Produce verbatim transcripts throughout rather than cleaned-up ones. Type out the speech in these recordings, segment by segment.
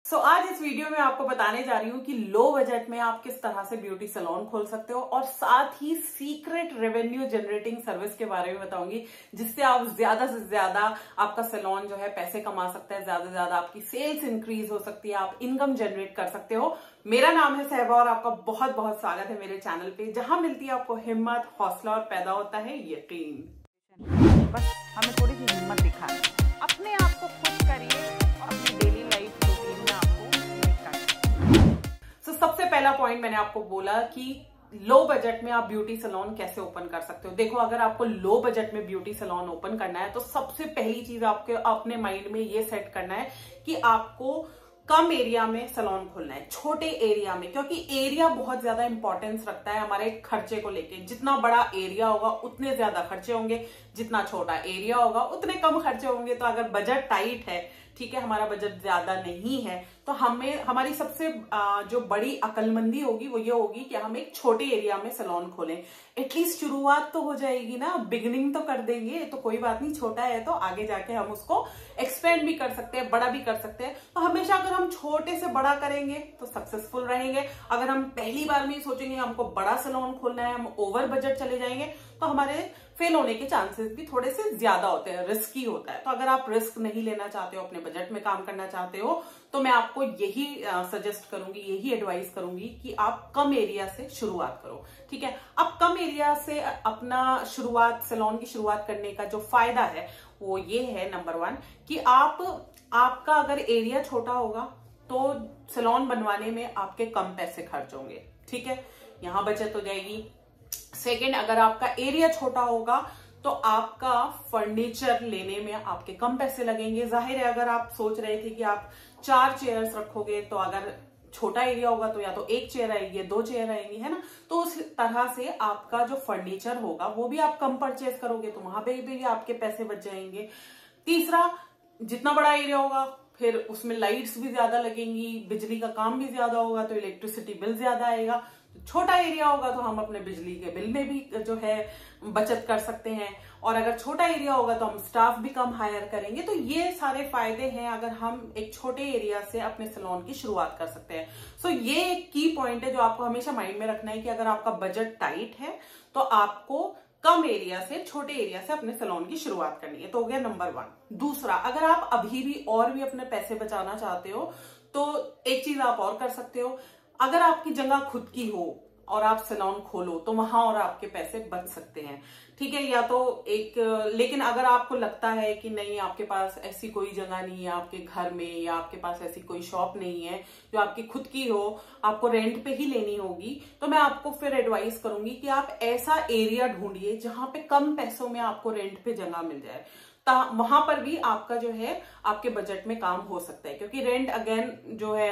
सो so, आज इस video में आपको बताने जा रही हूँ कि लो बजट में आप किस तरह से ब्यूटी सैलून खोल सकते हो और साथ ही सीक्रेट रेवेन्यू जनरेटिंग सर्विस के बारे में बताऊंगी, जिससे आप ज्यादा से ज्यादा आपका सैलून जो है पैसे कमा सकता है, ज्यादा से ज्यादा आपकी सेल्स इंक्रीज हो सकती है, आप इनकम जनरेट कर सकते हो। मेरा नाम है सहबा और आपका बहुत बहुत स्वागत है मेरे चैनल पे, जहां मिलती है आपको हिम्मत, हौसला और पैदा होता है यकीन। बस हमें थोड़ी सी हिम्मत दिखानी, अपने आप को खुश करिए और अपनी डेली लाइफ रूटीन में आपको मेक करिए। सो सबसे पहला पॉइंट मैंने आपको बोला कि लो बजट में आप ब्यूटी सैलून कैसे ओपन कर सकते हो। देखो, अगर आपको लो बजट में ब्यूटी सैलून ओपन करना है तो सबसे पहली चीज आपके अपने माइंड में ये सेट करना है कि आपको कम एरिया में सैलून खोलना है, छोटे एरिया में, क्योंकि एरिया बहुत ज्यादा इंपॉर्टेंस रखता है हमारे खर्चे को लेके। जितना बड़ा एरिया होगा उतने ज्यादा खर्चे होंगे, जितना छोटा एरिया होगा उतने कम खर्चे होंगे। तो अगर बजट टाइट है, ठीक है, हमारा बजट ज्यादा नहीं है, तो हमें हमारी सबसे जो बड़ी अकलमंदी होगी वो ये होगी कि हम एक छोटे एरिया में सैलून खोलें। एटलीस्ट शुरुआत तो हो जाएगी ना, बिगिनिंग तो कर देंगे, तो कोई बात नहीं, छोटा है तो आगे जाके हम उसको एक्सपेंड भी कर सकते हैं, बड़ा भी कर सकते हैं। तो हमेशा अगर हम छोटे से बड़ा करेंगे तो सक्सेसफुल रहेंगे। अगर हम पहली बार में ही सोचेंगे हमको बड़ा सैलून खोलना है, हम ओवर बजट चले जाएंगे, तो हमारे फेल होने के चांसेस भी थोड़े से ज्यादा होते हैं, रिस्की होता है। तो अगर आप रिस्क नहीं लेना चाहते हो, अपने बजट में काम करना चाहते हो, तो मैं आपको यही सजेस्ट करूंगी, यही एडवाइस करूंगी कि आप कम एरिया से शुरुआत करो। ठीक है, अब कम एरिया से अपना शुरुआत सैलून की शुरुआत करने का जो फायदा है वो ये है, नंबर वन, कि आप आपका अगर एरिया छोटा होगा तो सैलून बनवाने में आपके कम पैसे खर्च होंगे। ठीक है, यहां बचत हो जाएगी। सेकेंड, अगर आपका एरिया छोटा होगा तो आपका फर्नीचर लेने में आपके कम पैसे लगेंगे। जाहिर है, अगर आप सोच रहे थे कि आप चार चेयर्स रखोगे तो अगर छोटा एरिया होगा तो या तो एक चेयर आएगी, दो चेयर आएंगी, है ना। तो उस तरह से आपका जो फर्नीचर होगा वो भी आप कम परचेज करोगे, तो वहां पे भी आपके पैसे बच जाएंगे। तीसरा, जितना बड़ा एरिया होगा फिर उसमें लाइट्स भी ज्यादा लगेंगी, बिजली का काम भी ज्यादा होगा, तो इलेक्ट्रिसिटी बिल ज्यादा आएगा। छोटा एरिया होगा तो हम अपने बिजली के बिल में भी जो है बचत कर सकते हैं, और अगर छोटा एरिया होगा तो हम स्टाफ भी कम हायर करेंगे। तो ये सारे फायदे हैं अगर हम एक छोटे एरिया से अपने सैलून की शुरुआत कर सकते हैं। सो ये एक की पॉइंट है जो आपको हमेशा माइंड में रखना है कि अगर आपका बजट टाइट है तो आपको कम एरिया से, छोटे एरिया से अपने सैलून की शुरुआत करनी है। तो हो गया नंबर वन। दूसरा, अगर आप अभी भी और भी अपने पैसे बचाना चाहते हो तो एक चीज आप और कर सकते हो। अगर आपकी जगह खुद की हो और आप सैलून खोलो तो वहां और आपके पैसे बच सकते हैं। ठीक है, या तो एक, लेकिन अगर आपको लगता है कि नहीं, आपके पास ऐसी कोई जगह नहीं है आपके घर में, या आपके पास ऐसी कोई शॉप नहीं है जो आपकी खुद की हो, आपको रेंट पे ही लेनी होगी, तो मैं आपको फिर एडवाइस करूंगी कि आप ऐसा एरिया ढूंढिए जहां पे कम पैसों में आपको रेंट पे जगह मिल जाए। वहां पर भी आपका जो है आपके बजट में काम हो सकता है, क्योंकि रेंट अगेन जो है,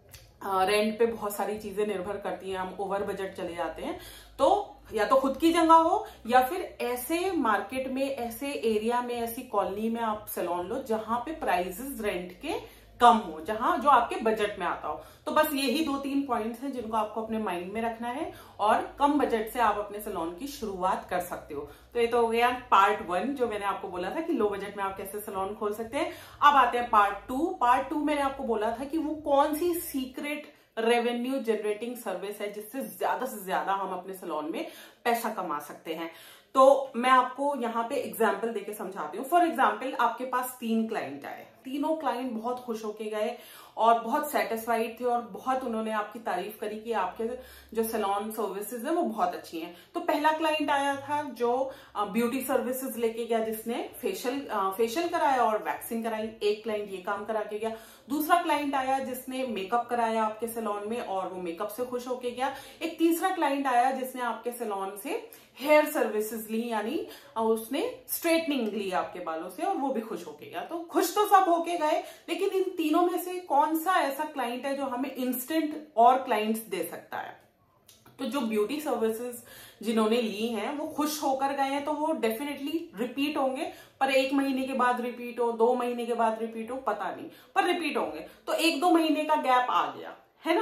रेंट पे बहुत सारी चीजें निर्भर करती हैं। हम ओवर बजट चले जाते हैं तो या तो खुद की जगह हो या फिर ऐसे मार्केट में, ऐसे एरिया में, ऐसी कॉलोनी में आप सैलून लो जहां पे प्राइसेस रेंट के कम हो, जहां जो आपके बजट में आता हो। तो बस यही दो तीन पॉइंट्स हैं जिनको आपको अपने माइंड में रखना है और कम बजट से आप अपने सैलून की शुरुआत कर सकते हो। तो ये तो हो गया पार्ट वन, जो मैंने आपको बोला था कि लो बजट में आप कैसे सैलून खोल सकते हैं। अब आते हैं पार्ट टू। पार्ट टू मैंने आपको बोला था कि वो कौन सी सीक्रेट रेवेन्यू जनरेटिंग सर्विस है जिससे ज्यादा से ज्यादा हम अपने सैलून में पैसा कमा सकते हैं। तो मैं आपको यहाँ पे एग्जाम्पल देके समझाती हूँ। फॉर एग्जाम्पल, आपके पास तीन क्लाइंट आए, तीनों क्लाइंट बहुत खुश होके गए और बहुत सेटिस्फाइड थे और बहुत उन्होंने आपकी तारीफ करी कि आपके जो सैलून सर्विसेज है वो बहुत अच्छी हैं। तो पहला क्लाइंट आया था जो ब्यूटी सर्विसेज लेके गया, जिसने फेशियल फेशियल कराया और वैक्सिंग कराई। एक क्लाइंट ये काम करा के गया। दूसरा क्लाइंट आया जिसने मेकअप कराया आपके सैलून में और वो मेकअप से खुश होके गया। एक तीसरा क्लाइंट आया जिसने आपके सैलून से हेयर सर्विसेज ली, यानी उसने स्ट्रेटनिंग ली आपके बालों से और वो भी खुश होके गया। तो खुश तो सब होके गए, लेकिन इन तीनों में से कौन सा ऐसा क्लाइंट है जो हमें इंस्टेंट और क्लाइंट्स दे सकता है? तो जो ब्यूटी सर्विसेज जिन्होंने ली हैं वो खुश होकर गए हैं, तो वो डेफिनेटली रिपीट होंगे, पर एक महीने के बाद रिपीट हो, दो महीने के बाद रिपीट हो, पता नहीं, पर रिपीट होंगे। तो एक दो महीने का गैप आ गया है ना।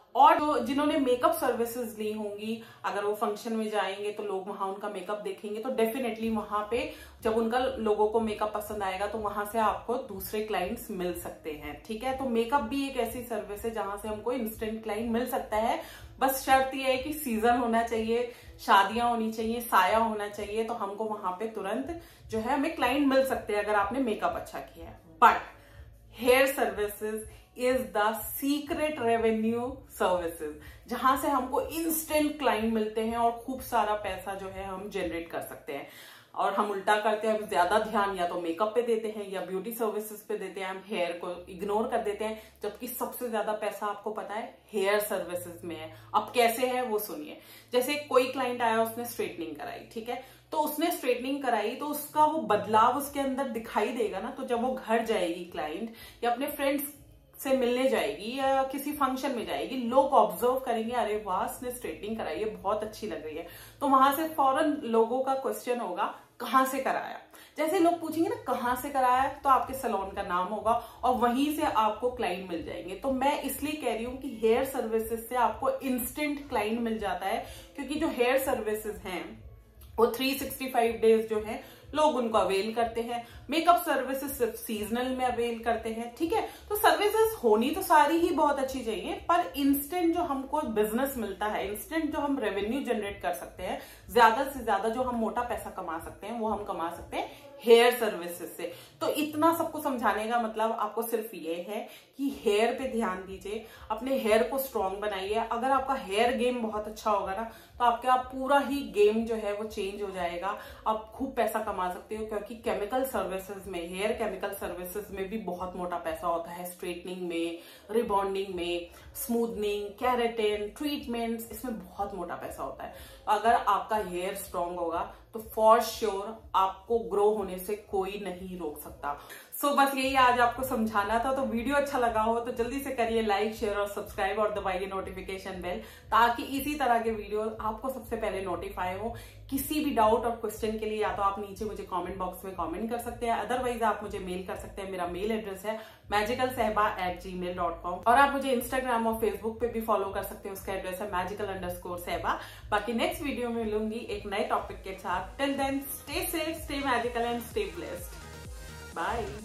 और जो जिन्होंने मेकअप सर्विसेज ली होंगी, अगर वो फंक्शन में जाएंगे तो लोग वहां उनका मेकअप देखेंगे, तो डेफिनेटली वहां पे जब उनका लोगों को मेकअप पसंद आएगा तो वहां से आपको दूसरे क्लाइंट्स मिल सकते हैं। ठीक है, तो मेकअप भी एक ऐसी सर्विस है जहां से हमको इंस्टेंट क्लाइंट मिल सकता है। बस शर्त यह है कि सीजन होना चाहिए, शादियां होनी चाहिए, साया होना चाहिए, तो हमको वहां पे तुरंत जो है हमें क्लाइंट मिल सकते हैं अगर आपने मेकअप अच्छा किया है। But hair services is the secret revenue services, जहां से हमको इंस्टेंट क्लाइंट मिलते हैं और खूब सारा पैसा जो है हम जनरेट कर सकते हैं। और हम उल्टा करते हैं, ज्यादा ध्यान या तो मेकअप पे देते हैं या ब्यूटी सर्विसेज पे देते हैं, हम हेयर को इग्नोर कर देते हैं, जबकि सबसे ज्यादा पैसा आपको पता है हेयर सर्विसेज में है। अब कैसे है वो सुनिए। जैसे कोई क्लाइंट आया, उसने स्ट्रेटनिंग कराई, ठीक है, तो उसने स्ट्रेटनिंग कराई तो उसका वो बदलाव उसके अंदर दिखाई देगा ना। तो जब वो घर जाएगी क्लाइंट या अपने फ्रेंड्स से मिलने जाएगी या किसी फंक्शन में जाएगी, लोग ऑब्जर्व करेंगे, अरे वाह इसने स्ट्रेटनिंग कराई है, बहुत अच्छी लग रही है। तो वहां से फौरन लोगों का क्वेश्चन होगा कहाँ से कराया। जैसे लोग पूछेंगे ना कहाँ से कराया, तो आपके सैलून का नाम होगा और वहीं से आपको क्लाइंट मिल जाएंगे। तो मैं इसलिए कह रही हूँ कि हेयर सर्विसेज से आपको इंस्टेंट क्लाइंट मिल जाता है, क्योंकि जो हेयर सर्विसेज हैं वो तीन सौ पैंसठ डेज जो है लोग उनको अवेल करते हैं। मेकअप सर्विसेज सिर्फ सीजनल में अवेल करते हैं। ठीक है, तो सर्विसेज होनी तो सारी ही बहुत अच्छी चाहिए, पर इंस्टेंट जो हमको बिजनेस मिलता है, इंस्टेंट जो हम रेवेन्यू जनरेट कर सकते हैं, ज्यादा से ज्यादा जो हम मोटा पैसा कमा सकते हैं, वो हम कमा सकते हैं हेयर सर्विसेज से। तो इतना सबको समझाने का मतलब आपको सिर्फ ये है कि हेयर पे ध्यान दीजिए, अपने हेयर को स्ट्रांग बनाइए। अगर आपका हेयर गेम बहुत अच्छा होगा ना, तो आपका पूरा ही गेम जो है वो चेंज हो जाएगा। आप खूब पैसा कमा सकते हो, क्योंकि केमिकल सर्विसेज में, हेयर केमिकल सर्विसेज में भी बहुत मोटा पैसा होता है। स्ट्रेटनिंग में, रिबॉन्डिंग में, स्मूथनिंग, केराटिन ट्रीटमेंट्स, इसमें बहुत मोटा पैसा होता है। अगर आपका हेयर स्ट्रांग होगा तो फॉर श्योर आपको ग्रो होने से कोई नहीं रोक सकता। सो so, बस यही आज आपको समझाना था। तो वीडियो अच्छा लगा हो तो जल्दी से करिए लाइक, शेयर और सब्सक्राइब और दबाइए नोटिफिकेशन बेल, ताकि इसी तरह के वीडियो आपको सबसे पहले नोटिफाई हो। किसी भी डाउट और क्वेश्चन के लिए या तो आप नीचे मुझे कमेंट बॉक्स में कमेंट कर सकते हैं, अदरवाइज आप मुझे मेल कर सकते हैं। मेरा मेल एड्रेस है magical Sahba at G mail dot com, और आप मुझे इंस्टाग्राम और फेसबुक पे भी फॉलो कर सकते हैं, उसका एड्रेस है मैजिकल अंडर स्कोर सहबा। बाकी नेक्स्ट वीडियो में मिलूंगी एक नए टॉपिक के साथ। Till then stay safe, stay magical and stay blessed. Bye.